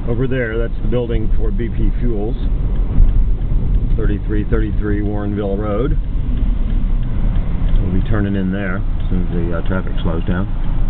Over there, that's the building for BP Fuels, 3333 Warrenville Road. We'll be turning in there as soon as the traffic slows down.